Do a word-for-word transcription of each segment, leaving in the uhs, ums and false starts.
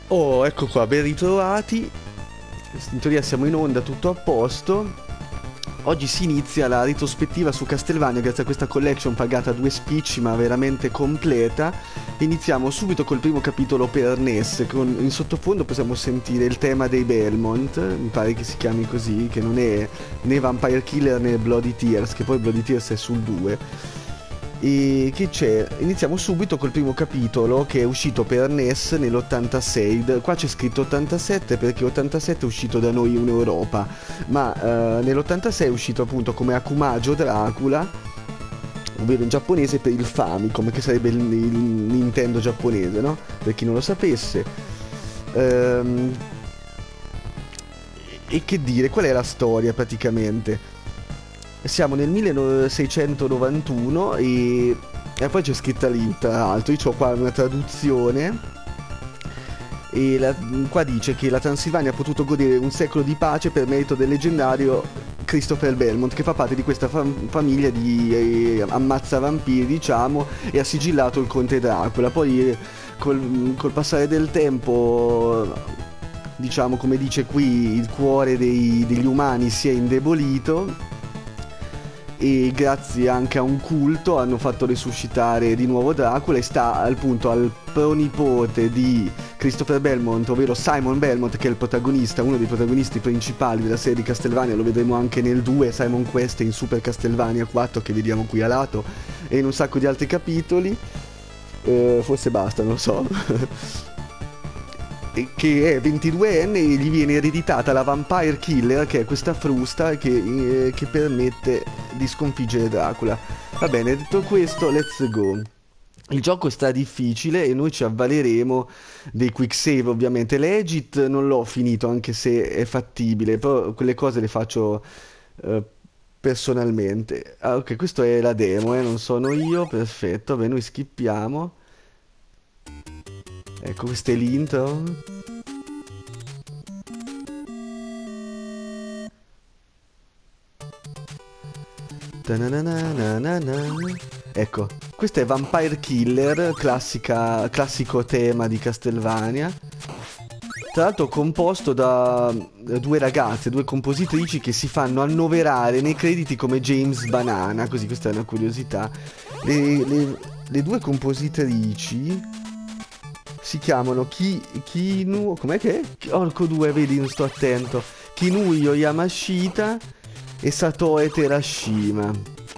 Oh, ecco qua, ben ritrovati. In teoria siamo in onda, tutto a posto. Oggi si inizia la retrospettiva su Castlevania grazie a questa collection pagata a due spicci ma veramente completa. Iniziamo subito col primo capitolo per N E S, con in sottofondo possiamo sentire il tema dei Belmont, mi pare che si chiami così, che non è né Vampire Killer né Bloody Tears, che poi Bloody Tears è sul due. E che c'è? Iniziamo subito col primo capitolo che è uscito per N E S nell'ottantasei. Qua c'è scritto ottantasette perché ottantasette è uscito da noi in Europa, ma eh, nell'ottantasei è uscito appunto come Akumajo Dracula, ovvero in giapponese per il Famicom, che sarebbe il, il Nintendo giapponese, no? Per chi non lo sapesse. Ehm... E che dire, qual è la storia praticamente? Siamo nel milleseicentonovantuno e, e poi c'è scritta lì, tra l'altro, io ho qua una traduzione e la, qua dice che la Transilvania ha potuto godere un secolo di pace per merito del leggendario Christopher Belmont, che fa parte di questa fam- famiglia di eh, ammazza vampiri, diciamo, e ha sigillato il conte Dracula. Poi eh, col, col passare del tempo, diciamo, come dice qui, il cuore dei, degli umani si è indebolito e grazie anche a un culto hanno fatto resuscitare di nuovo Dracula, e sta appunto al pronipote di Christopher Belmont, ovvero Simon Belmont, che è il protagonista, uno dei protagonisti principali della serie di Castlevania. Lo vedremo anche nel due, Simon Quest, e in Super Castlevania quattro, che vediamo qui a lato, e in un sacco di altri capitoli. Eh, forse basta, non lo so. Che è ventiduenne e gli viene ereditata la Vampire Killer, che è questa frusta che, eh, che permette di sconfiggere Dracula. Va bene, detto questo, let's go. Il gioco sta difficile e noi ci avvaleremo dei quick save, ovviamente. Legit non l'ho finito, anche se è fattibile, però quelle cose le faccio eh, personalmente. Ah, ok, questa è la demo, eh, non sono io, perfetto. Beh, noi skippiamo. Ecco, questa è l'intro. Ecco, questo è Vampire Killer, classica, classico tema di Castlevania. Tra l'altro composto da due ragazze, due compositrici che si fanno annoverare nei crediti come James Banana, così questa è una curiosità. Le, le, le due compositrici si chiamano Ki, Kinu... com'è che è? Orco due, vedi, non sto attento. Kinuyo Yamashita e Satoe Terashima.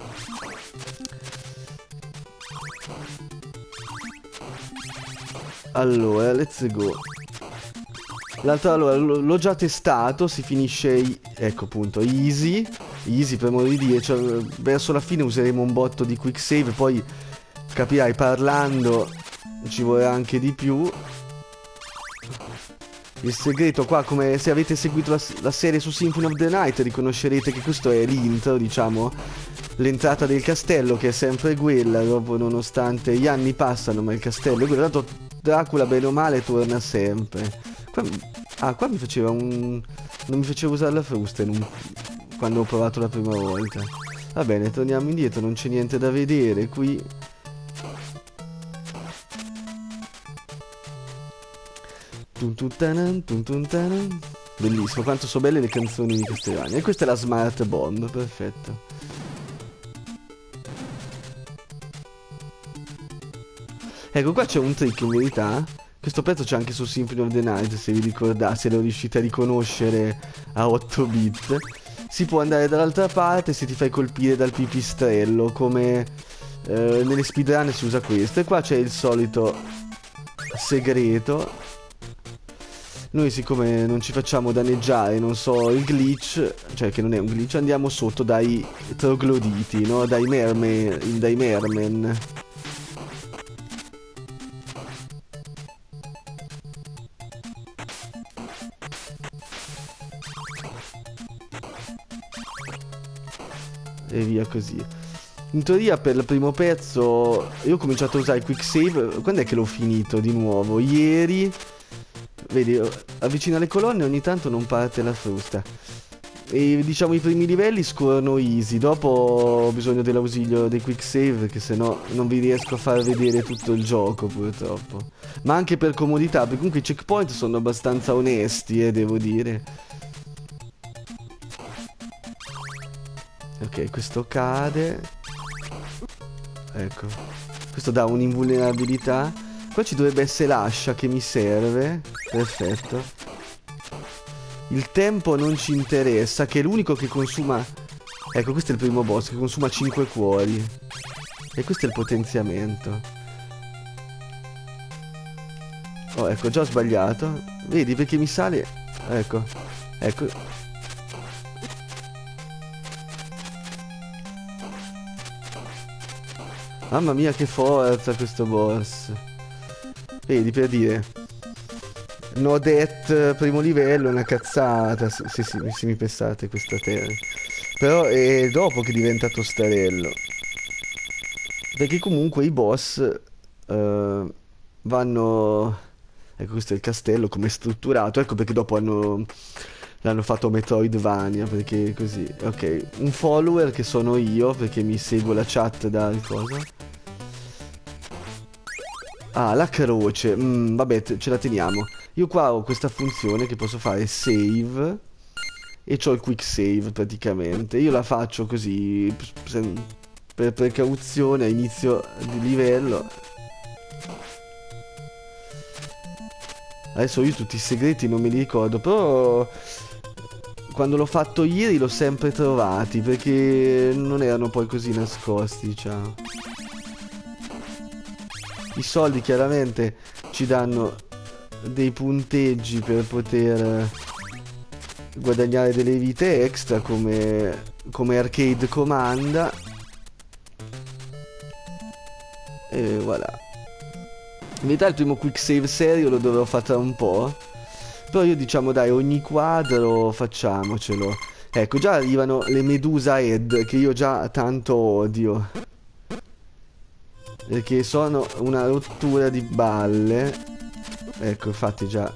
Allora, let's go. L'altro, allora, l'ho già testato, si finisce, ecco appunto, easy. Easy per modo di dire, cioè, verso la fine useremo un botto di quick save, poi capirai, parlando ci vorrà anche di più. Il segreto qua, come se avete seguito la, la serie su Symphony of the Night, riconoscerete che questo è l'intro, diciamo, l'entrata del castello, che è sempre quella, dopo, nonostante gli anni passano, ma il castello è quello. Tanto Dracula, bene o male, torna sempre. Qua, ah, qua mi faceva un... non mi faceva usare la frusta in un... quando ho provato la prima volta. Va bene, torniamo indietro, non c'è niente da vedere qui. Bellissimo, quanto sono belle le canzoni di Castlevania. E questa è la Smart Bomb, perfetto. Ecco, qua c'è un trick in verità. Questo pezzo c'è anche su Symphony of the Night, se vi ricordate, se lo riuscite a riconoscere a otto bit. Si può andare dall'altra parte se ti fai colpire dal pipistrello, come eh, nelle speedrun si usa questo. E qua c'è il solito segreto. Noi, siccome non ci facciamo danneggiare, non so, il glitch, cioè che non è un glitch, andiamo sotto dai trogloditi, no? Dai mermen, dai mermen. E via così. In teoria per il primo pezzo io ho cominciato a usare il quick save. Quando è che l'ho finito di nuovo? Ieri. Vedi, avvicina le colonne e ogni tanto non parte la frusta. E diciamo i primi livelli scorrono easy. Dopo ho bisogno dell'ausilio dei quick save, che se no non vi riesco a far vedere tutto il gioco purtroppo. Ma anche per comodità, perché comunque i checkpoint sono abbastanza onesti, eh, devo dire. Ok, questo cade. Ecco, questo dà un'invulnerabilità. Qua ci dovrebbe essere l'ascia che mi serve. Perfetto. Il tempo non ci interessa, che è l'unico che consuma... Ecco, questo è il primo boss, che consuma cinque cuori. E questo è il potenziamento. Oh, ecco, già ho sbagliato. Vedi, perché mi sale... Ecco, ecco. Mamma mia, che forza questo boss. Vedi, per dire... No death primo livello è una cazzata. Se, se, se, se mi pensate questa terra. Però è dopo che diventa tostarello. Perché comunque i boss eh, vanno... Ecco, questo è il castello come è strutturato. Ecco perché dopo hanno... L'hanno fatto Metroidvania, perché così. Ok, un follower che sono io, perché mi seguo la chat da cosa. Ah, la croce. Mm, vabbè, ce la teniamo. Io qua ho questa funzione che posso fare save e c'ho il quick save praticamente. Io la faccio così per precauzione a inizio di livello. Adesso io tutti i segreti non me li ricordo, però quando l'ho fatto ieri l'ho sempre trovati, perché non erano poi così nascosti, diciamo. I soldi chiaramente ci danno dei punteggi per poter guadagnare delle vite extra come, come arcade comanda. E voilà. In verità il primo quick save serio lo dovrò fare tra un po'. Però io diciamo dai, ogni quadro facciamocelo. Ecco, già arrivano le Medusa Head, che io già tanto odio. Perché sono una rottura di balle. Ecco, infatti già.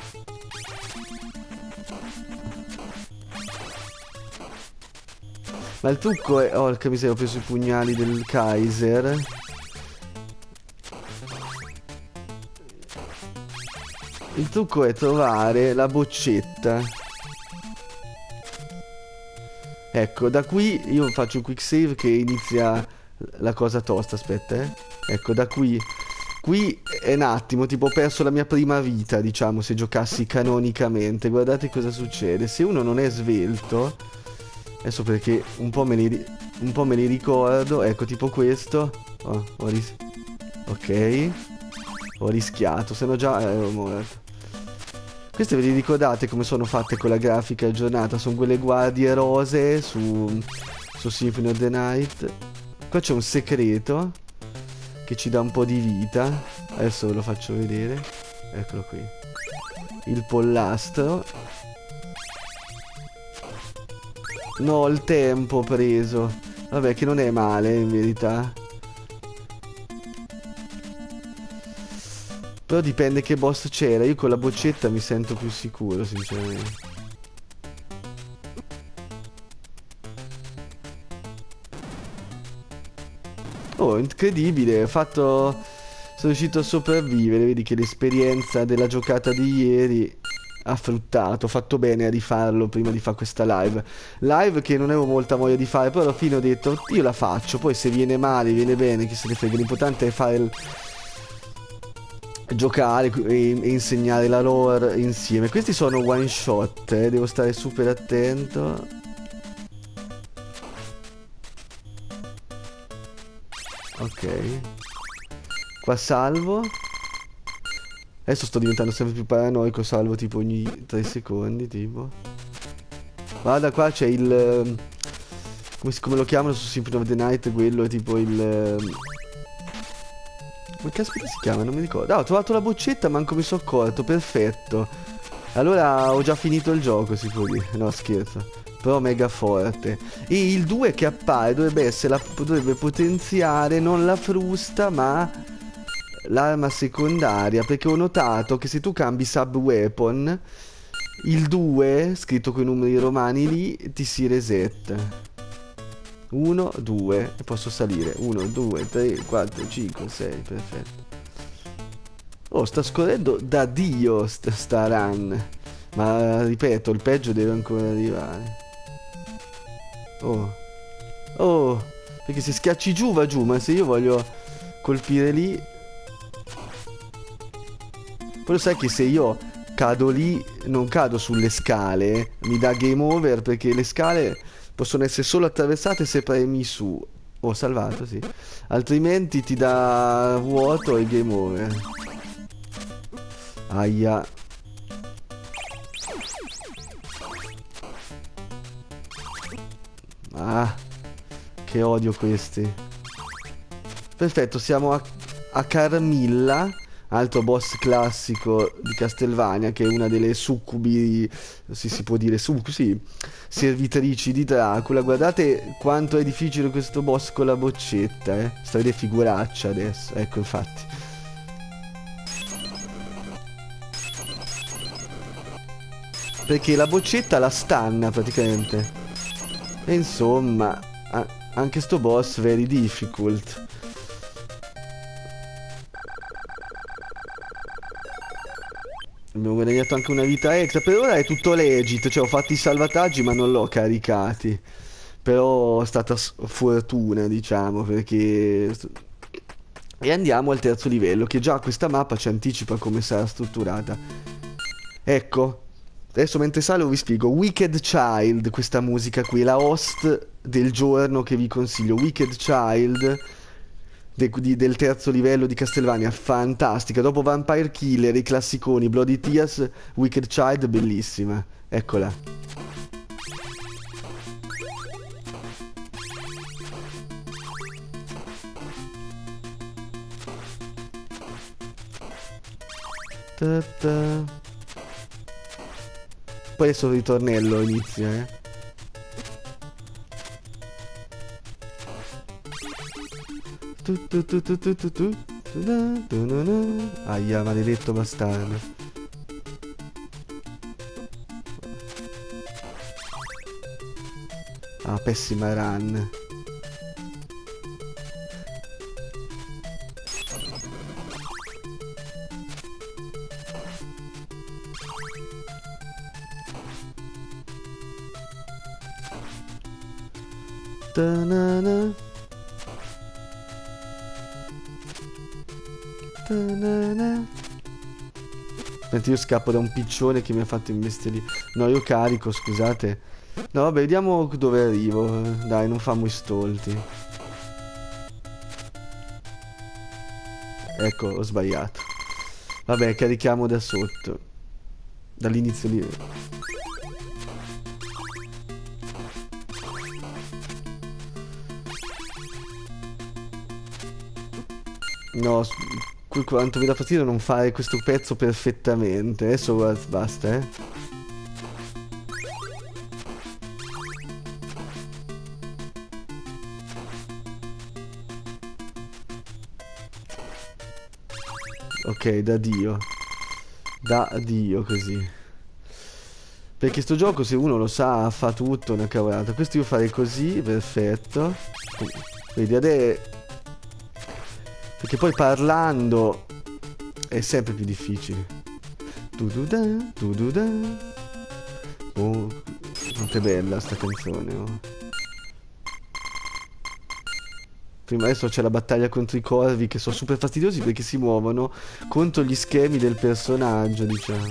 Ma il trucco è... Oh, che miseria, ho preso i pugnali del Kaiser. Il trucco è trovare la boccetta. Ecco, da qui io faccio un quick save che inizia la cosa tosta, aspetta, eh. Ecco, da qui... Qui è un attimo, tipo ho perso la mia prima vita, diciamo, se giocassi canonicamente. Guardate cosa succede. Se uno non è svelto, adesso perché un po' me li, un po' me li ricordo, ecco, tipo questo. Oh, ho ris ok, ho rischiato, se no già ero morto. Queste ve le ricordate come sono fatte con la grafica aggiornata? Sono quelle guardie rosee su, su Symphony of the Night. Qua c'è un segreto che ci dà un po' di vita. Adesso ve lo faccio vedere. Eccolo qui. Il pollastro. No, il tempo preso. Vabbè, che non è male in verità. Però dipende che boss c'era. Io con la boccetta mi sento più sicuro, sinceramente. Oh, incredibile, ho fatto... Sono riuscito a sopravvivere, vedi che l'esperienza della giocata di ieri ha fruttato, ho fatto bene a rifarlo prima di fare questa live. Live che non avevo molta voglia di fare, però alla fine ho detto, io la faccio, poi se viene male, viene bene, chi se ne frega, l'importante è fare il... giocare e, e insegnare la lore insieme. Questi sono one shot, eh, devo stare super attento. Ok. Qua salvo. Adesso sto diventando sempre più paranoico. Salvo tipo ogni tre secondi tipo. Guarda qua c'è il come, si, come lo chiamano su Symphony of the Night. Quello è tipo il come caspita si chiama? Non mi ricordo. Ah, ho trovato la boccetta, manco mi sono accorto. Perfetto. Allora ho già finito il gioco, si può dire. No, scherzo. Però mega forte. E il due che appare dovrebbe essere la, dovrebbe potenziare non la frusta ma l'arma secondaria, perché ho notato che se tu cambi sub weapon il due, scritto con i numeri romani lì, ti si resetta. uno, due, e posso salire. uno, due, tre, quattro, cinque, sei, perfetto. Oh, sta scorrendo da Dio st sta run. Ma ripeto, il peggio deve ancora arrivare. Oh. Oh. Perché se schiacci giù va giù, ma se io voglio colpire lì... Poi lo sai che se io cado lì, non cado sulle scale, mi dà game over perché le scale possono essere solo attraversate se premi su. Oh, salvato, sì. Altrimenti ti dà vuoto e game over. Aia. Ah, che odio questi. Perfetto, siamo a, a Carmilla, altro boss classico di Castlevania, che è una delle succubi, si, si può dire succubi, sì, servitrici di Dracula. Guardate quanto è difficile questo boss con la boccetta, eh. Sta a vedere figuraccia adesso, ecco infatti. Perché la boccetta la stanna praticamente. E insomma, anche sto boss very difficult. Abbiamo guadagnato anche una vita extra. Per ora è tutto legit, cioè ho fatto i salvataggi ma non l'ho caricati. Però è stata fortuna, diciamo, perché... E andiamo al terzo livello, che già questa mappa ci anticipa come sarà strutturata. Ecco, adesso mentre salo vi spiego. Wicked Child, questa musica qui, la host del giorno che vi consiglio. Wicked Child... De, di, del terzo livello di Castlevania, fantastica. Dopo Vampire Killer, i classiconi, Bloody Tears, Wicked Child, bellissima. Eccola. Ta -ta. Poi adesso il ritornello inizia, eh. Tu, tu, tu, tu, tu, tu, tu, tu, tu, tu, tu. Aia, maledetto bastardo. Ah, pessima run. Ta-na-na. Mentre io scappo da un piccione che mi ha fatto imbestialire. No, io carico, scusate. No, vabbè, vediamo dove arrivo. Dai, non famo i stolti. Ecco, ho sbagliato. Vabbè, carichiamo da sotto. Dall'inizio lì. No, quanto mi dà fastidio non fare questo pezzo perfettamente. Adesso basta, eh. Ok, da Dio. Da Dio così. Perché sto gioco, se uno lo sa, fa tutto una cavolata. Questo io farei così, perfetto. Vedi, adesso... Perché poi parlando è sempre più difficile. Tu-du-da, tu-du-da. Oh, quanto è bella sta canzone, oh. Prima adesso c'è la battaglia contro i corvi che sono super fastidiosi perché si muovono contro gli schemi del personaggio, diciamo.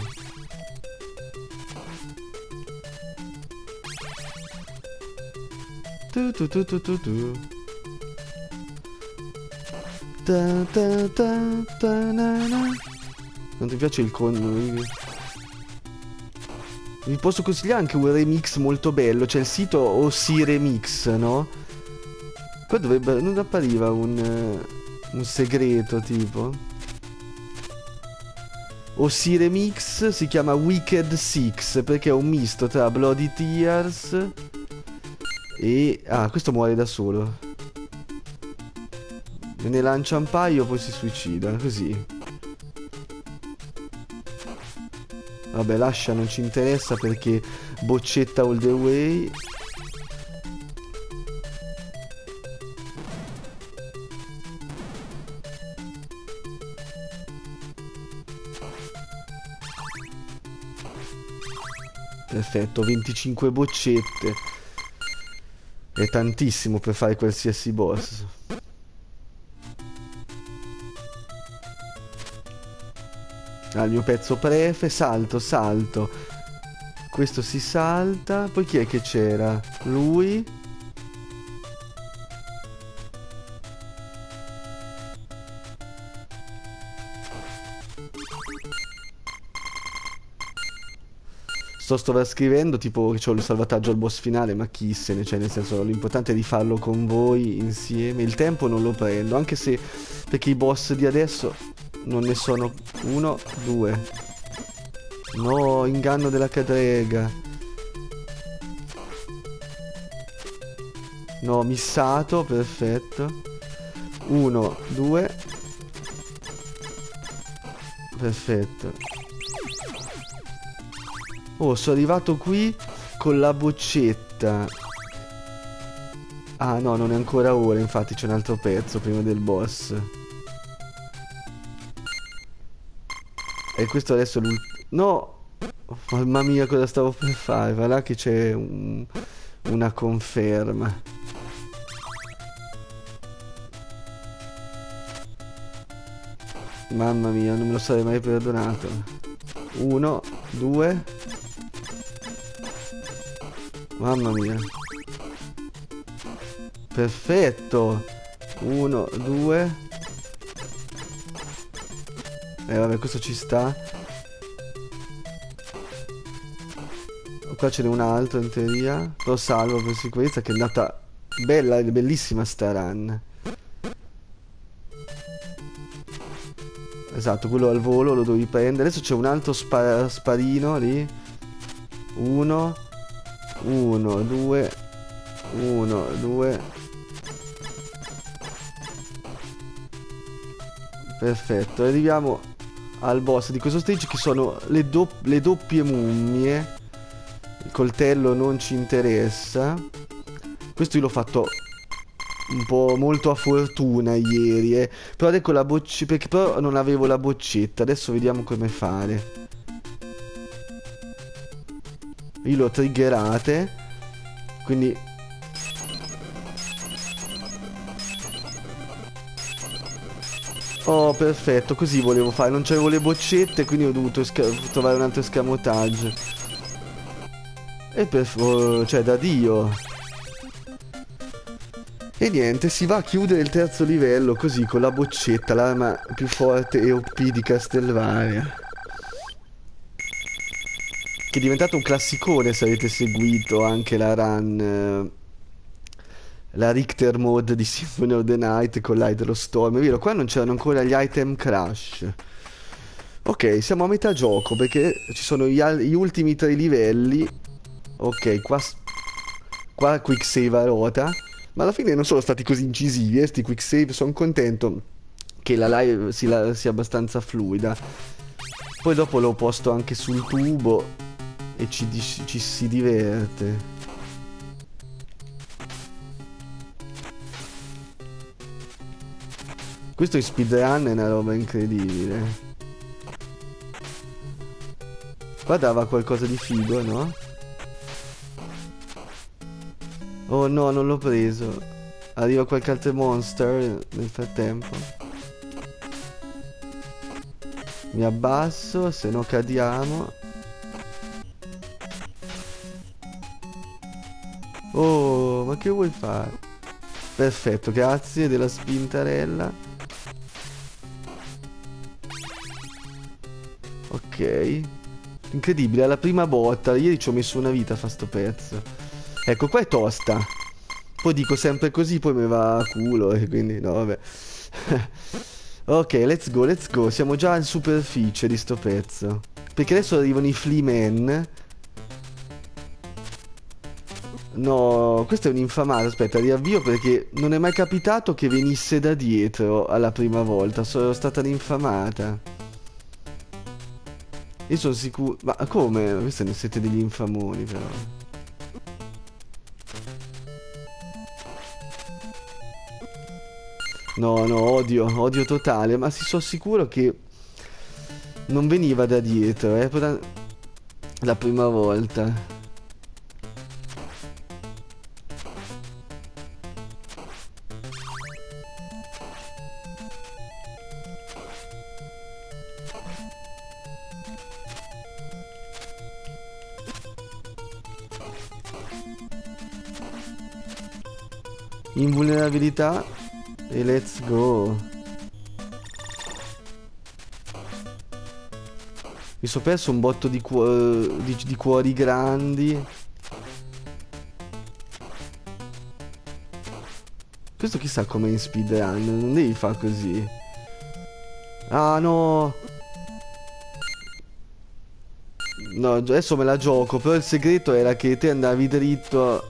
Tu tu tu tu tu tu. Ta ta ta ta na na. Non ti piace il con... Vi posso consigliare anche un remix molto bello. C'è il sito O S I Remix, no? Qua dovrebbe... non appariva un... Uh, un segreto tipo. O S I Remix si chiama Wicked Six perché è un misto tra Bloody Tears e... Ah, questo muore da solo. Ne lancia un paio, poi si suicida, così. Vabbè, lascia, non ci interessa perché boccetta all the way. Perfetto, venticinque boccette. È tantissimo per fare qualsiasi boss. Ah, il mio pezzo prefe, salto, salto. Questo si salta. Poi chi è che c'era? Lui. Sto sto scrivendo tipo che c'ho il salvataggio al boss finale, ma chi se ne, cioè nel senso l'importante è di farlo con voi insieme. Il tempo non lo prendo, anche se perché i boss di adesso non ne sono uno, due. No, inganno della cadrega. No, missato, perfetto. Uno, due. Perfetto. Oh, sono arrivato qui con la boccetta. Ah no, non è ancora ora, infatti c'è un altro pezzo prima del boss. E questo adesso è l'ultimo. No! Mamma mia, cosa stavo per fare? Va là che c'è un... una conferma. Mamma mia, non me lo sarei mai perdonato. Uno, due. Mamma mia. Perfetto. Uno, due. Eh vabbè, questo ci sta. Qua ce n'è un altro in teoria. Lo salvo per sicurezza, che è andata bella, bellissima sta run. Esatto, quello al volo lo devi prendere. Adesso c'è un altro spa sparino lì. Uno. Uno, due. Uno, due. Perfetto, arriviamo al boss di questo stage, che sono le, do le doppie mummie. Il coltello non ci interessa. Questo io l'ho fatto un po' molto a fortuna ieri, eh. Però ecco la boccetta, perché però non avevo la boccetta. Adesso vediamo come fare. Io l'ho triggerate, quindi oh perfetto, così volevo fare. Non c'avevo le boccette, quindi ho dovuto trovare un altro escamotage. E per oh, cioè da Dio. E niente, si va a chiudere il terzo livello così, con la boccetta, l'arma più forte e O P di Castlevania, che è diventato un classicone se avete seguito anche la run, eh, la Richter mode di Symphony of the Night con l'Hydro Storm. È vero, qua non c'erano ancora gli item crash. Ok, siamo a metà gioco perché ci sono gli, gli ultimi tre livelli. Ok, qua, qua quick save a rota. Ma alla fine non sono stati così incisivi, eh, sti quick save. Sono contento che la live sia, sia abbastanza fluida. Poi dopo l'ho posto anche sul tubo e ci, ci si diverte. Questo in speedrun è una roba incredibile. Qua dava qualcosa di figo, no? Oh no, non l'ho preso. Arriva qualche altro monster nel frattempo. Mi abbasso, se no cadiamo. Oh, ma che vuoi fare? Perfetto, grazie della spintarella. Ok. Incredibile, alla prima botta. Ieri ci ho messo una vita a fa sto pezzo. Ecco, qua è tosta. Poi dico sempre così, poi mi va a culo e quindi no, vabbè. Ok, let's go, let's go. Siamo già in superficie di sto pezzo. Perché adesso arrivano i Fleamen. No, questo è un infamato. Aspetta, riavvio perché non è mai capitato che venisse da dietro alla prima volta. Sono stata un'infamata. Io sono sicuro... Ma come? Questi ne siete degli infamoni però. No, no, odio, odio totale. Ma si sono sicuro che non veniva da dietro, eh, per la prima volta. Invulnerabilità e let's go. Mi sono perso un botto di, cu di, di cuori grandi. Questo chissà com'è in speedrun. Non devi fare così. Ah no. No, adesso me la gioco. Però il segreto era che te andavi dritto.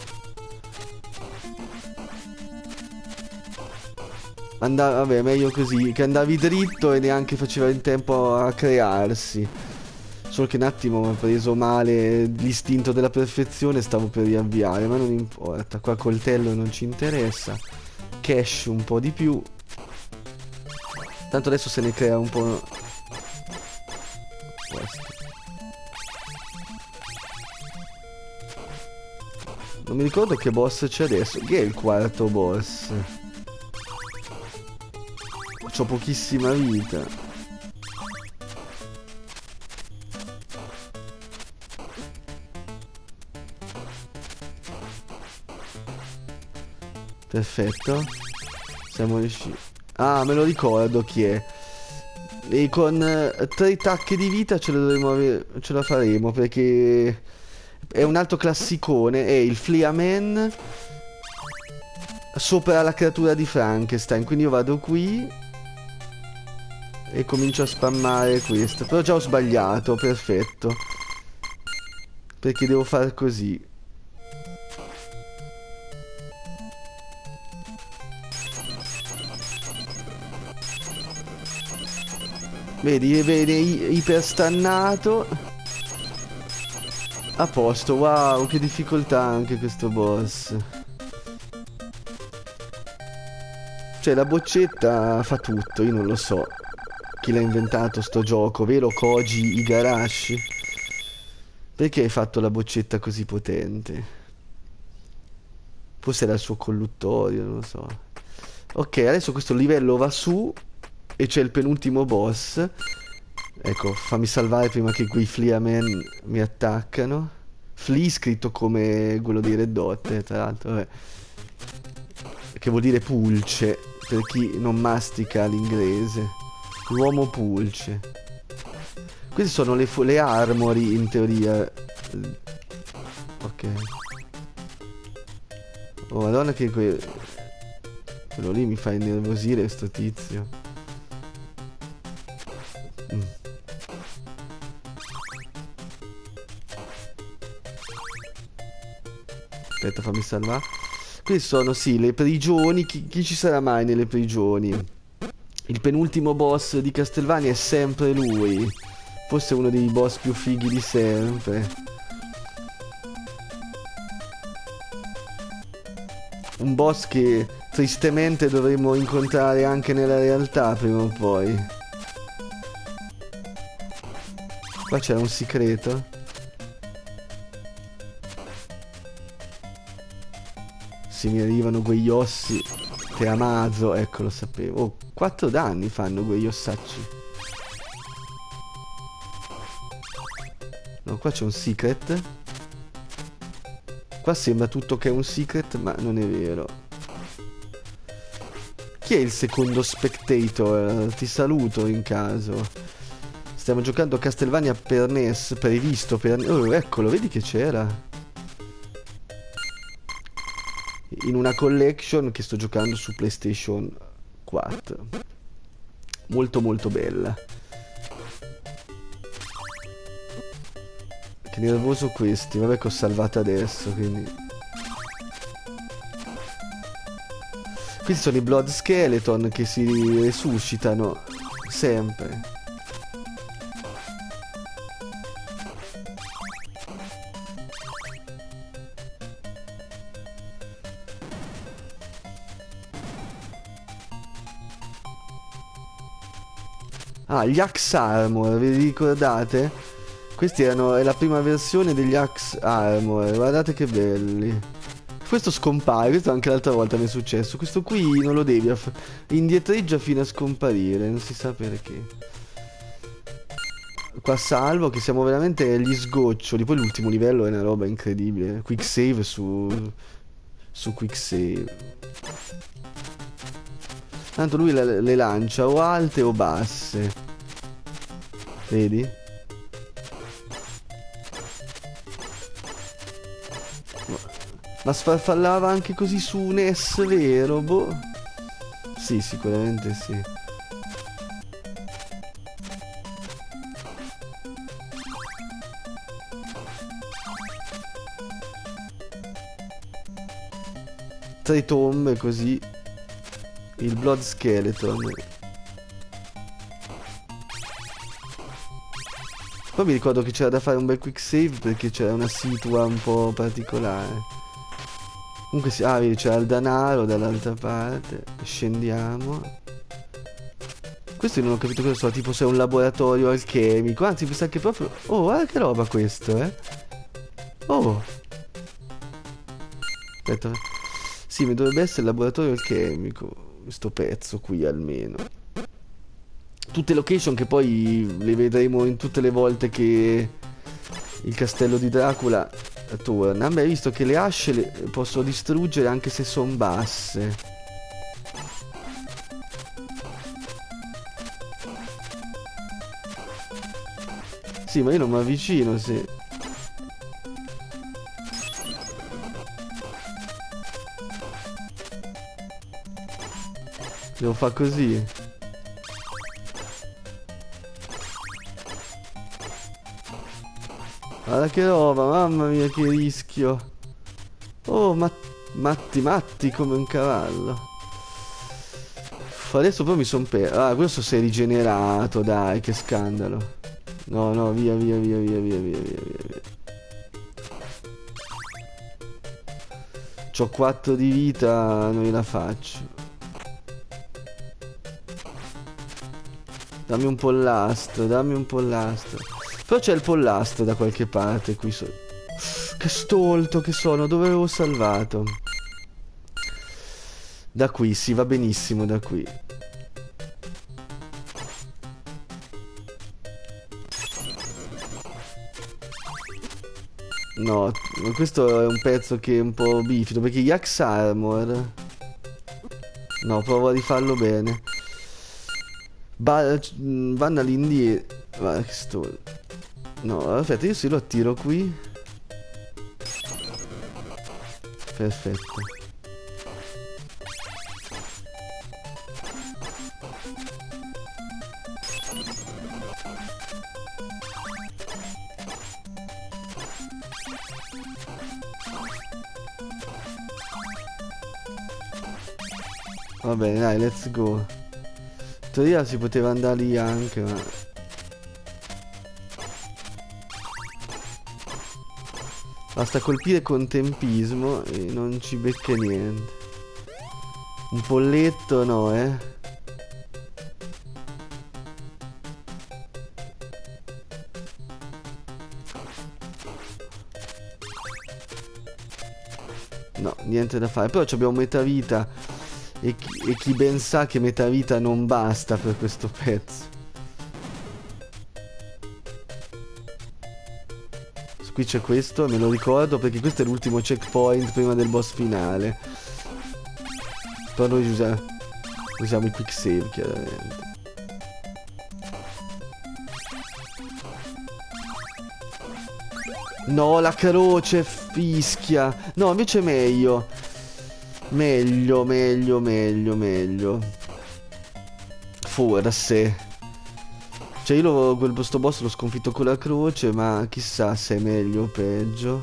Andava, vabbè, meglio così, che andavi dritto e neanche faceva in tempo a crearsi. Solo che un attimo mi ha preso male l'istinto della perfezione, stavo per riavviare, ma non importa, qua coltello non ci interessa. Cash un po' di più. Tanto adesso se ne crea un po'. Questo. Non mi ricordo che boss c'è adesso. Chi è il quarto boss? C'ho pochissima vita. Perfetto. Siamo riusciti. Ah, me lo ricordo chi è. E con uh, tre tacche di vita ce la dovremo avere. Ce la faremo perché è un altro classicone. È il Flea Man sopra la creatura di Frankenstein. Quindi io vado qui e comincio a spammare questo. Però già ho sbagliato, perfetto. Perché devo fare così. Vedi, viene iperstannato. A posto, wow, che difficoltà anche questo boss. Cioè la boccetta fa tutto, io non lo so chi l'ha inventato sto gioco, vero Koji Igarashi? Perché hai fatto la boccetta così potente? Forse era il suo colluttorio, non lo so. Ok, adesso questo livello va su e c'è il penultimo boss. Ecco, fammi salvare prima che quei Flea Man mi attaccano. Flea scritto come quello di Red Dot, eh, tra l'altro, vabbè. Che vuol dire pulce, per chi non mastica l'inglese. L'uomo pulce. Queste sono le, le armory in teoria. Ok. Oh madonna che que... quello lì mi fa innervosire sto tizio. mm. Aspetta, fammi salvare. Queste sono sì le prigioni. Chi, chi ci sarà mai nelle prigioni? Il penultimo boss di Castlevania è sempre lui. Forse uno dei boss più fighi di sempre. Un boss che tristemente dovremo incontrare anche nella realtà prima o poi. Qua c'è un segreto. Se mi arrivano quegli ossi. Te Amazo, ecco, lo sapevo. Oh, quattro danni fanno quegli ossacci. No, qua c'è un secret. Qua sembra tutto che è un secret, ma non è vero. Chi è il secondo spectator? Ti saluto in caso. Stiamo giocando Castlevania per N E S, previsto per... Oh, eccolo, vedi che c'era? In una collection che sto giocando su PlayStation quattro. Molto molto bella. Che nervoso questi. Vabbè che ho salvato adesso, quindi... Questi sono i Blood Skeleton che si resuscitano sempre. Ah, gli Axe Armor, vi ricordate? Questi erano, è la prima versione degli Axe Armor, guardate che belli. Questo scompare, questo anche l'altra volta mi è successo. Questo qui non lo devi, indietreggia fino a scomparire, non si sa perché. Qua salvo che siamo veramente agli sgoccioli. Poi l'ultimo livello è una roba incredibile. Quick save su... su quick save. Tanto lui le, le lancia o alte o basse. Vedi? Ma sfarfallava anche così su un E S vero, boh? Sì, sicuramente sì. Tre tombe così. Il Blood Skeleton. Poi mi ricordo che c'era da fare un bel quick save perché c'era una situa un po' particolare. Comunque sì, ah vedi c'era il denaro dall'altra parte. Scendiamo. Questo io non ho capito cosa so, tipo se è un laboratorio alchemico. Anzi mi sa che proprio... Oh, guarda che roba questo, eh. Oh. Aspetta. Sì, mi dovrebbe essere il laboratorio alchemico. Questo pezzo qui almeno. Tutte location che poi le vedremo in tutte le volte che il castello di Dracula torna. Beh, visto che le asce le posso distruggere anche se sono basse. Sì, ma io non mi avvicino, sì. Devo fare così. Guarda che roba, mamma mia che rischio. Oh, ma matti matti come un cavallo. Uff, adesso poi mi son perso. Ah, questo si è rigenerato, dai, che scandalo. No, no, via, via, via, via, via, via, via, via. C'ho quattro di vita, non gliela faccio. Dammi un pollastro, dammi un pollastro. Però c'è il pollastro da qualche parte qui so. Che stolto che sono, dove avevo salvato? Da qui, sì, va benissimo da qui. No, questo è un pezzo che è un po' bifido, perché gli Axe Armor... No, provo a rifarlo bene. Ba vanno all'indietro. Guarda che sto... No, aspetta, io se lo attiro qui. Perfetto. Va bene, dai, let's go. In teoria si poteva andare lì anche, ma... Basta colpire con tempismo e non ci becca niente. Un polletto no, eh. No, niente da fare. Però abbiamo metà vita. E chi, e chi ben sa che metà vita non basta per questo pezzo. Qui c'è questo, me lo ricordo perché questo è l'ultimo checkpoint prima del boss finale. Però noi usiamo, usiamo il quick save chiaramente. No, la croce fischia. No, invece è meglio. Meglio, meglio, meglio, meglio. Forse. Cioè io lo, quel questo boss l'ho sconfitto con la croce, ma chissà se è meglio o peggio.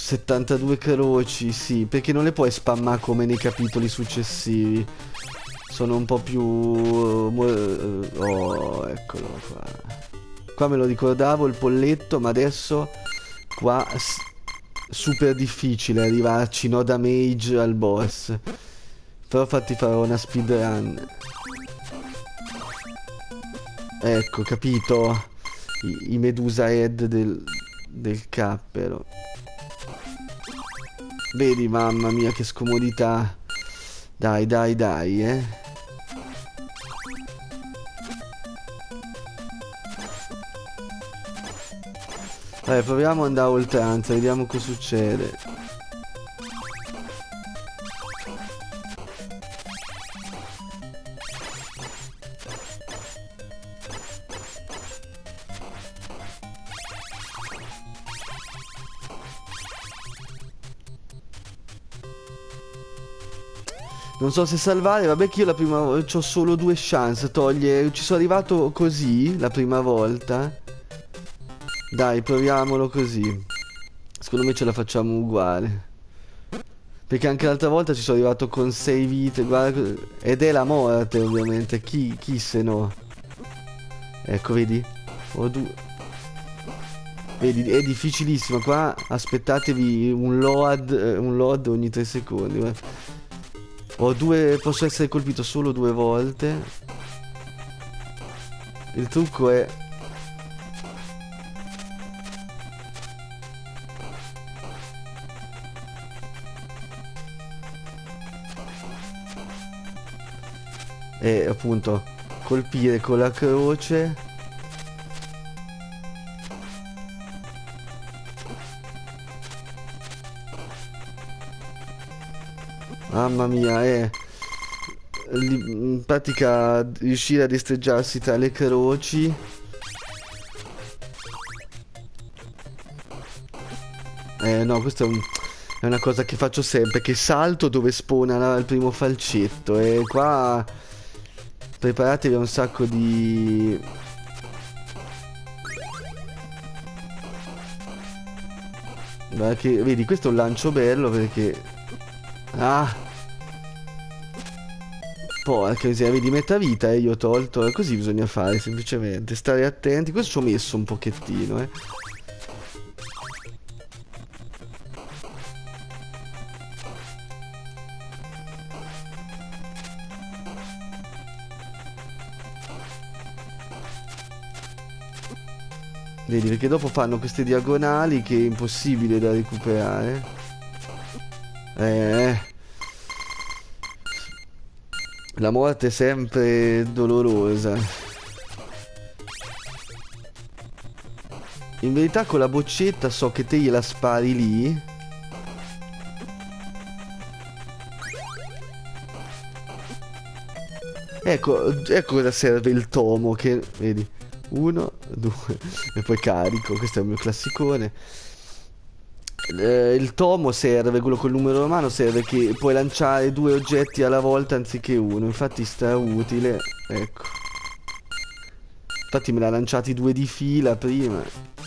settantadue croci, sì, perché non le puoi spammare come nei capitoli successivi. sono un po' più... Oh, eccolo qua. Qua me lo ricordavo il polletto, ma adesso qua super difficile arrivarci, no, da mage al boss. Però fatti fare una speedrun. Ecco, capito? I, i Medusa Head del, del cappero. Vedi, mamma mia, che scomodità. Dai, dai, dai, eh. Vabbè, proviamo ad andare a oltranza, vediamo cosa succede. Non so se salvare, vabbè che io la prima volta ho solo due chance, toglie, ci sono arrivato così la prima volta. Dai, proviamolo così. Secondo me ce la facciamo uguale. Perché anche l'altra volta ci sono arrivato con sei vite, guarda, ed è la morte ovviamente, chi, chi se no. Ecco, vedi? Ho due. Vedi, è difficilissimo, qua aspettatevi un load, un load ogni tre secondi, guarda. Ho due... Posso essere colpito solo due volte. Il trucco è... È appunto colpire con la croce. Mamma mia, eh. In pratica riuscire a destreggiarsi tra le croci. Eh no, questa è, un, è una cosa che faccio sempre, che salto dove spawna il primo falcetto. E qua preparatevi a un sacco di... Guarda che, vedi, questo è un lancio bello perché... Ah! Porca miseria, vedi, metà vita e eh, io ho tolto. Così bisogna fare, semplicemente. Stare attenti. Questo ci ho messo un pochettino, eh. Vedi, perché dopo fanno queste diagonali che è impossibile da recuperare. Eh... La morte è sempre dolorosa. In verità con la boccetta so che te gliela spari lì. Ecco, ecco cosa serve il tomo che... Vedi, uno, due, e poi carico. Questo è il mio classicone. Il tomo serve, quello col numero romano serve che puoi lanciare due oggetti alla volta anziché uno. Infatti sta utile. Ecco. Infatti me l'ha lanciati due di fila prima.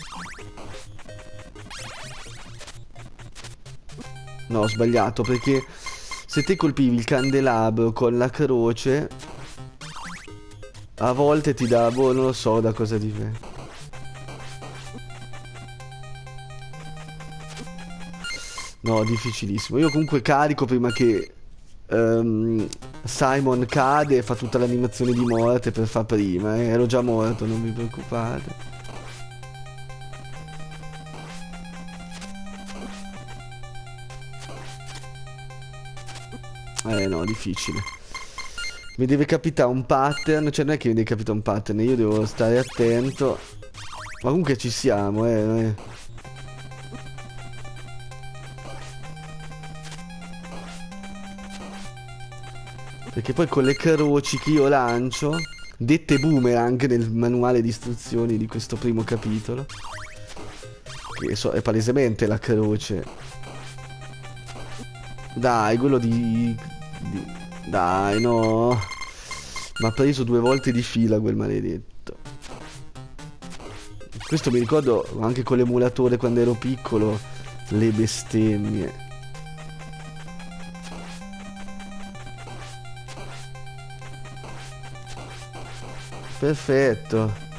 No, ho sbagliato perché se te colpivi il candelabro con la croce a volte ti dà, boh, non lo so da cosa dipende. No, difficilissimo. Io comunque carico prima che um, Simon cade e fa tutta l'animazione di morte per far prima. Eh. Ero già morto, non vi preoccupate. Eh no, difficile. Mi deve capitare un pattern. Cioè non è che mi deve capitare un pattern, io devo stare attento. Ma comunque ci siamo, eh. eh. Perché poi con le croci che io lancio, dette boomerang nel manuale di istruzioni di questo primo capitolo, che so, è palesemente la croce. Dai, quello di... di... Dai, no. Mi ha preso due volte di fila quel maledetto. Questo mi ricordo anche con l'emulatore quando ero piccolo, le bestemmie. Perfetto.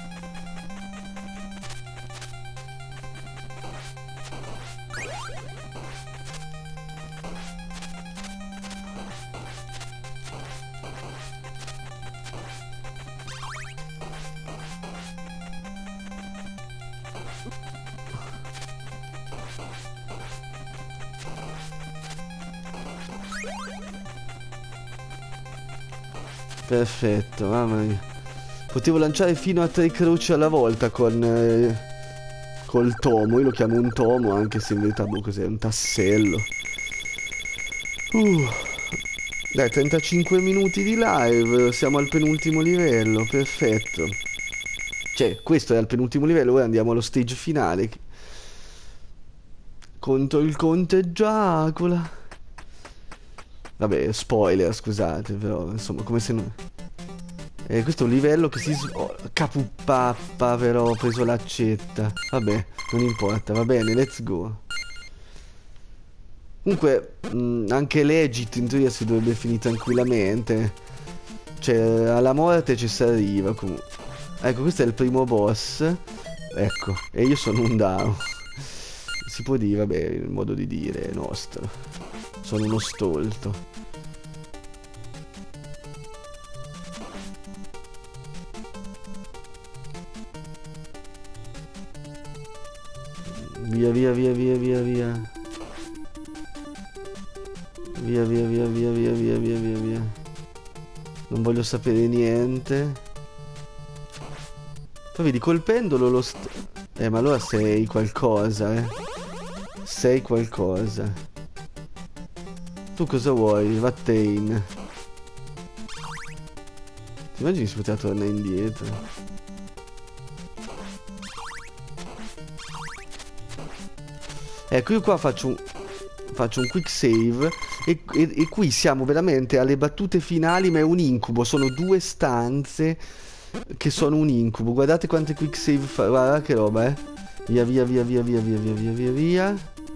Perfetto, mamma mia. Potevo lanciare fino a tre croci alla volta con eh, col tomo. Io lo chiamo un tomo, anche se in verità boh, cos'è? Un tassello. Uh. Dai, trentacinque minuti di live. Siamo al penultimo livello. Perfetto. Cioè, questo è al penultimo livello. Ora andiamo allo stage finale. Contro il conte Dracula. Vabbè, spoiler, scusate, però insomma, come se non... Eh, questo è un livello che si... Oh, capuppappa, però ho preso l'accetta. Vabbè, non importa, va bene, let's go. Comunque, mh, anche Legit in teoria si dovrebbe finire tranquillamente. Cioè, alla morte ci si arriva comunque. Ecco, questo è il primo boss. Ecco, e io sono un down. Si può dire, vabbè, il modo di dire è nostro. Sono uno stolto. Via via via via via via. Via via via via via via via via via. Non voglio sapere niente. Poi vedi, col pendolo lo st... Eh, ma allora sei qualcosa, eh. Sei qualcosa. Tu cosa vuoi? Vattene. Ti immagini si poteva tornare indietro? Ecco, io qua faccio un, faccio un quick save e, e, e qui siamo veramente alle battute finali, ma è un incubo. Sono due stanze che sono un incubo. Guardate quante quick save fa. Guarda che roba, eh. Via via via via via via via via via via.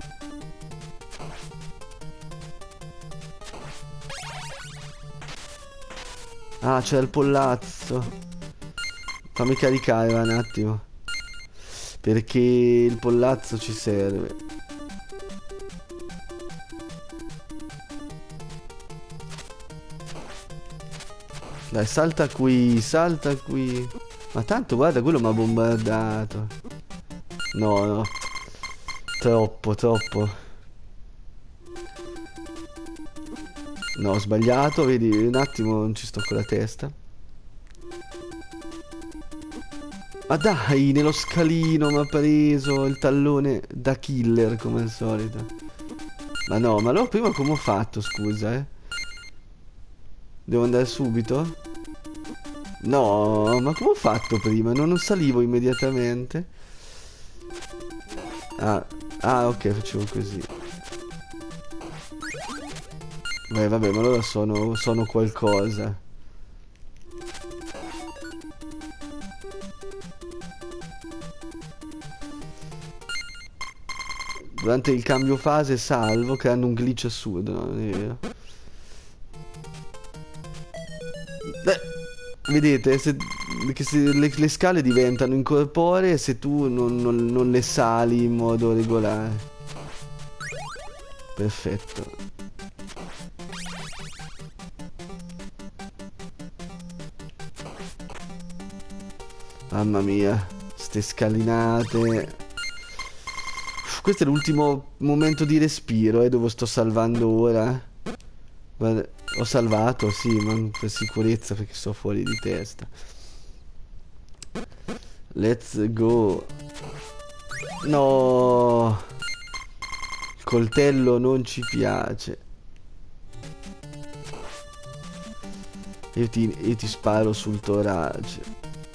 Ah, c'è il pollazzo. Fammi caricare un attimo, perché il pollazzo ci serve. Dai, salta qui, salta qui. Ma tanto guarda, quello mi ha bombardato. No, no. Troppo, troppo. No, ho sbagliato, vedi, un attimo non ci sto con la testa. Ma dai, nello scalino mi ha preso il tallone da killer come al solito. Ma no, ma allora prima come ho fatto, scusa, eh? Devo andare subito? No, ma come ho fatto prima? Non, non salivo immediatamente. Ah, ah, ok, facevo così. Beh, vabbè, ma allora sono, sono qualcosa. Durante il cambio fase salvo creando un glitch assurdo, no, non è vero. Beh, vedete, se, che se le, le scale diventano incorporee se tu non, non, non le sali in modo regolare. Perfetto. Mamma mia, ste scalinate. Questo è l'ultimo momento di respiro, eh, dove sto salvando ora. Guarda, ho salvato, sì, ma per sicurezza perché sto fuori di testa. Let's go. No, il coltello non ci piace. Io ti, io ti sparo sul torace.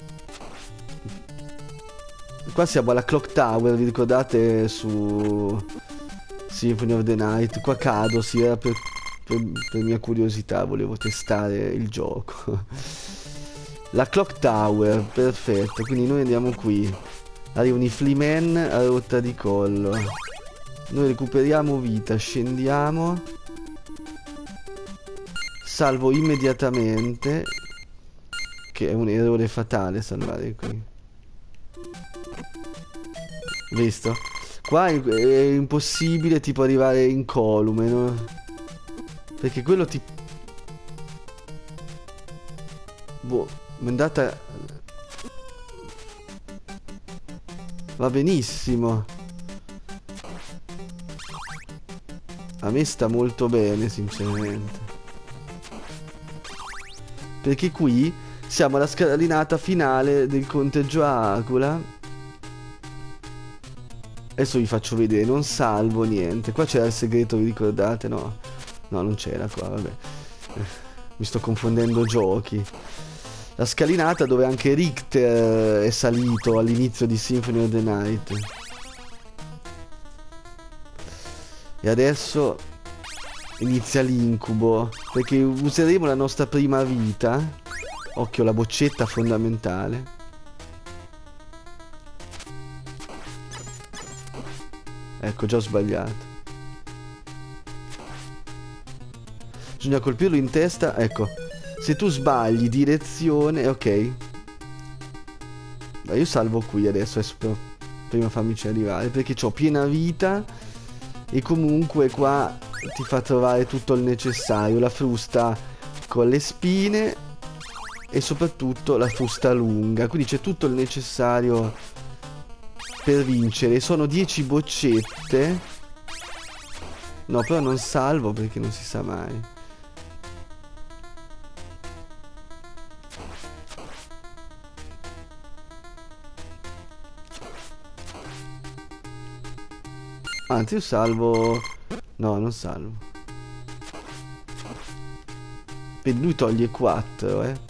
Qua siamo alla Clock Tower, vi ricordate, su Symphony of the Night? Qua cado, sì, era per, per, per mia curiosità, volevo testare il gioco. La Clock Tower, perfetto, quindi noi andiamo qui. Arrivano i Fleamen a rotta di collo. Noi recuperiamo vita, scendiamo. Salvo immediatamente. Che è un errore fatale salvare qui. Visto? Qua è, è impossibile tipo arrivare incolume, no? Perché quello ti... Boh, mi è andata... Va benissimo. A me sta molto bene, sinceramente. Perché qui siamo alla scalinata finale del conteggio a Aquila. Adesso vi faccio vedere, non salvo niente. Qua c'era il segreto, vi ricordate? No, no, non c'era qua, vabbè. Mi sto confondendo giochi. La scalinata dove anche Richter è salito all'inizio di Symphony of the Night. E adesso inizia l'incubo, perché useremo la nostra prima vita. Occhio, la boccetta fondamentale. Ecco, già ho sbagliato. Bisogna colpirlo in testa. Ecco, se tu sbagli direzione, ok. Ma io salvo qui adesso, adesso però prima fammici arrivare, perché ho piena vita. E comunque qua ti fa trovare tutto il necessario. La frusta con le spine e soprattutto la frusta lunga. Quindi c'è tutto il necessario per vincere. Sono dieci boccette. No, però non salvo perché non si sa mai. Anzi, io salvo... No, non salvo. Vedi, lui toglie quattro, eh.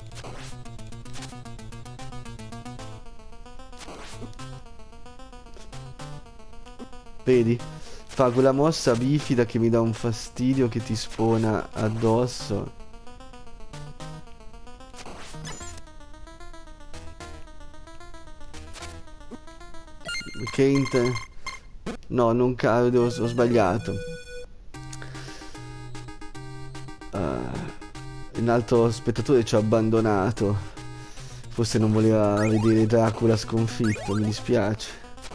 Vedi? Fa quella mossa bifida che mi dà un fastidio, che ti spona addosso. Che inter... No, non cado, ho sbagliato. Uh, un altro spettatore ci ha abbandonato. Forse non voleva vedere Dracula sconfitto, mi dispiace.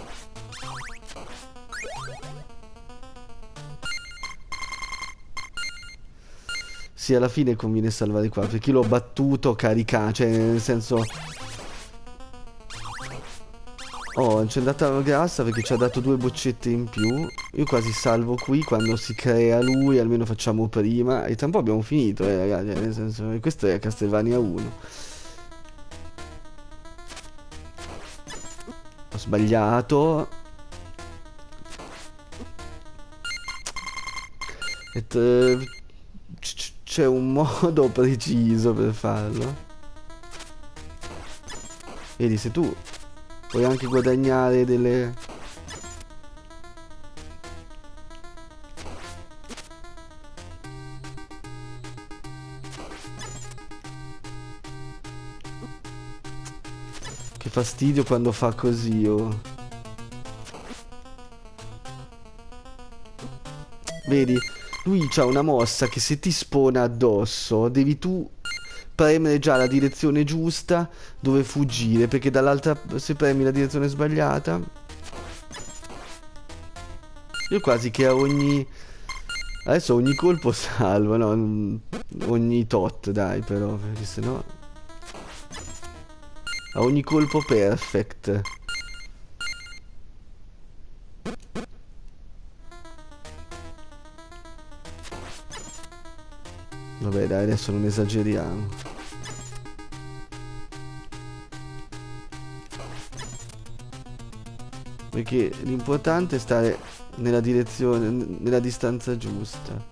Sì, alla fine conviene salvare qua, perché l'ho battuto carica, cioè nel senso... Oh, c'è andata grassa perché ci ha dato due boccette in più. Io quasi salvo qui, quando si crea lui, almeno facciamo prima. E tra un po' abbiamo finito, eh, ragazzi, nel senso... Questo è Castlevania uno. Ho sbagliato. E c'è un modo preciso per farlo. Vedi, se tu puoi anche guadagnare delle... Che fastidio quando fa così, oh. Vedi? Lui c'ha una mossa che se ti spona addosso devi tu premere già la direzione giusta dove fuggire, perché dall'altra, se premi la direzione sbagliata... Io quasi che a ogni... Adesso ogni colpo salvo, no? Ogni tot, dai, però, perché sennò... A ogni colpo perfect. Vabbè, dai, adesso non esageriamo. Perché l'importante è stare nella direzione, nella distanza giusta.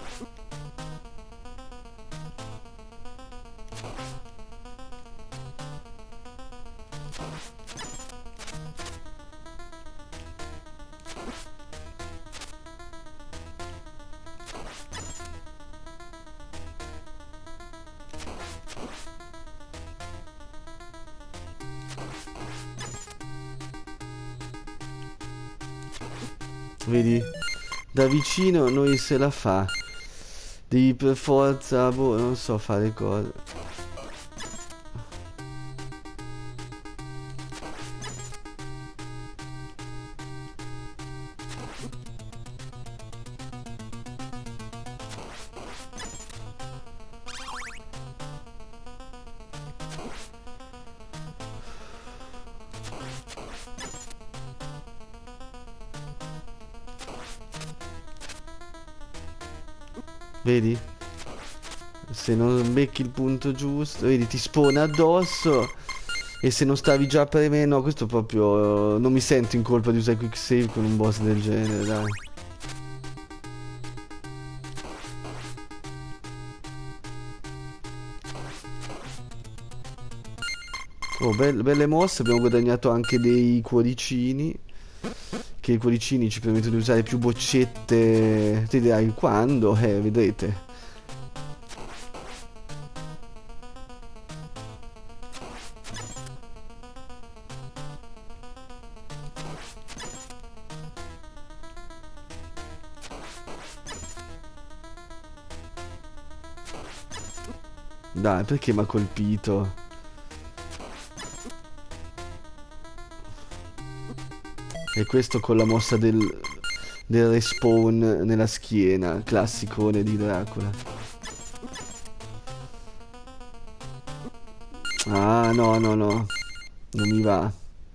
Vedi? Da vicino noi se la fa. Devi per forza, boh, non so fare cose. Vedi? Se non becchi il punto giusto, vedi, ti spona addosso. E se non stavi già premendo, no, questo proprio... non mi sento in colpa di usare quick save con un boss del genere, dai. Oh, belle, belle mosse, abbiamo guadagnato anche dei cuoricini. Che i cuoricini ci permettono di usare più boccette. Ti dirai quando? Eh, vedrete. Dai, perché mi ha colpito? E questo con la mossa del, del respawn nella schiena, classicone di Dracula. Ah, no, no, no. Non mi va.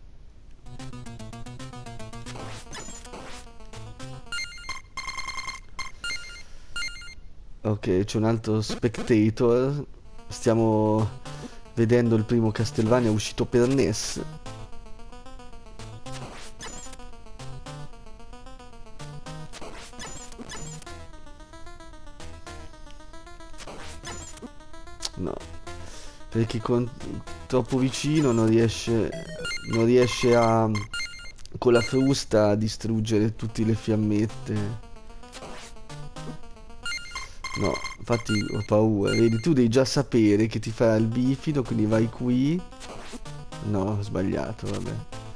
Ok, c'è un altro spectator. Stiamo vedendo il primo Castlevania uscito per N E S. No, perché con troppo vicino non riesce non riesce a con la frusta a distruggere tutte le fiammette. No, infatti ho paura. Vedi, tu devi già sapere che ti farà il bifido, quindi vai qui. No, ho sbagliato, vabbè.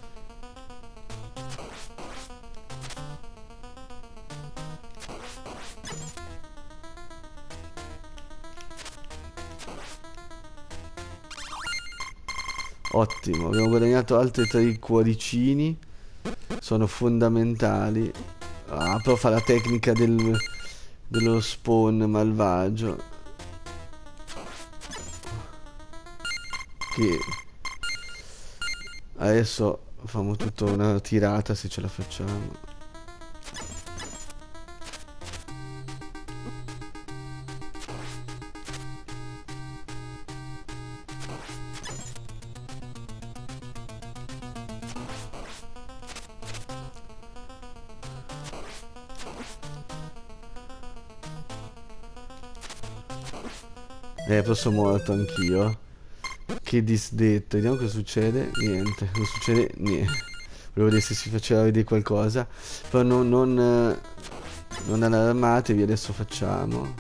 Ottimo, abbiamo guadagnato altri tre cuoricini. Sono fondamentali. Ah, però fa la tecnica del, dello spawn malvagio. Che adesso facciamo tutta una tirata se ce la facciamo. Eh, però sono morto anch'io. Che disdetto. Vediamo cosa succede. Niente, non succede niente. Volevo vedere se si faceva vedere qualcosa. Però non, non, eh, non allarmatevi, adesso facciamo.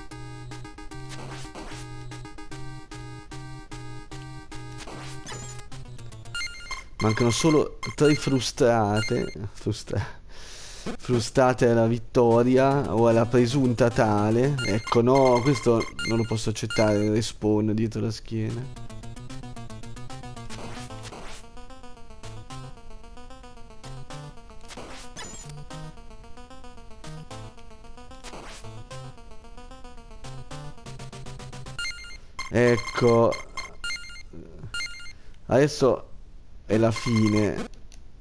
Mancano solo tre frustrate. Frustra frustate alla vittoria o alla presunta tale. Ecco, no, questo non lo posso accettare. Il respawn dietro la schiena. Ecco, adesso è la fine.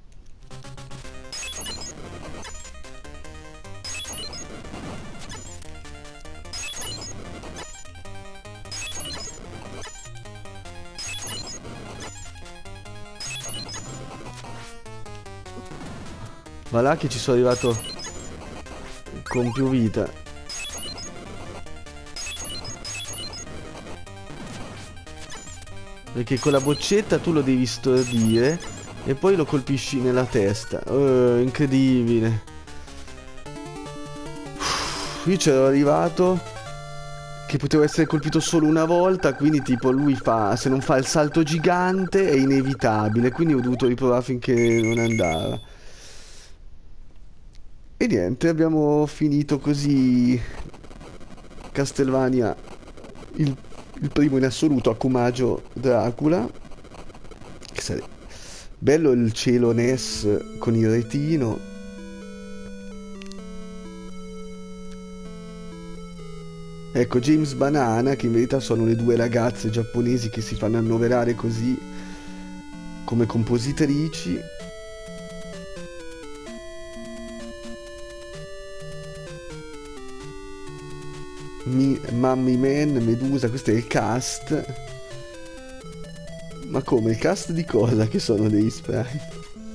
Ma là che ci sono arrivato con più vita. Perché con la boccetta tu lo devi stordire e poi lo colpisci nella testa. Oh, incredibile. Uff, io c'ero arrivato che potevo essere colpito solo una volta, quindi tipo lui fa, se non fa il salto gigante è inevitabile, quindi ho dovuto riprovare finché non andava. E niente, abbiamo finito così Castlevania, il, il primo in assoluto, Akumagio Dracula. Che sare- Bello il cielo N E S con il retino. Ecco, James Banana, che in verità sono le due ragazze giapponesi che si fanno annoverare così come compositrici. Mi- Mummy Man, Medusa, questo è il cast. Ma come? Il cast di cosa che sono dei sprite?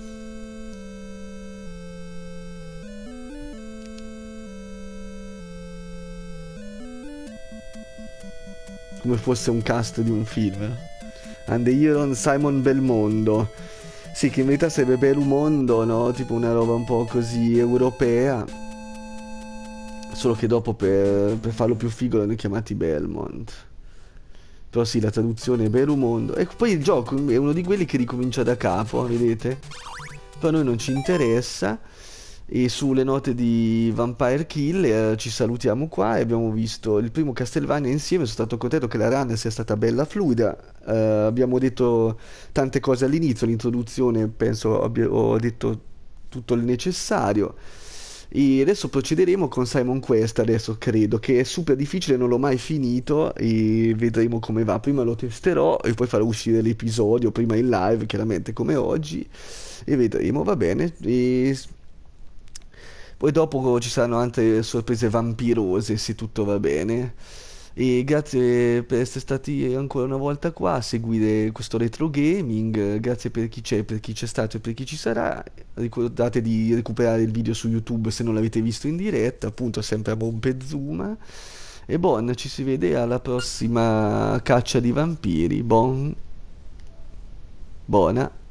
Come fosse un cast di un film. And the Hero Simon Belmondo. Sì, che in verità sarebbe Belmondo, no? Tipo una roba un po' così europea. Solo che dopo per, per farlo più figo l'hanno chiamati Belmont. Però sì, la traduzione è Berumondo. E poi il gioco è uno di quelli che ricomincia da capo, vedete? Però a noi non ci interessa. E sulle note di Vampire Killer ci salutiamo qua e abbiamo visto il primo Castlevania insieme. Sono stato contento che la run sia stata bella fluida. Eh, abbiamo detto tante cose all'inizio, l'introduzione penso abbia- ho detto tutto il necessario. E adesso procederemo con Simon Quest, adesso credo, che è super difficile, non l'ho mai finito e vedremo come va. Prima lo testerò e poi farò uscire l'episodio, prima in live, chiaramente come oggi, e vedremo, va bene. E poi dopo ci saranno altre sorprese vampirose, se tutto va bene. E grazie per essere stati ancora una volta qua a seguire questo retro gaming. Grazie per chi c'è, per chi c'è stato e per chi ci sarà. Ricordate di recuperare il video su YouTube se non l'avete visto in diretta, appunto sempre a Montezuma. E buon, ci si vede alla prossima caccia di vampiri. Buon, buona.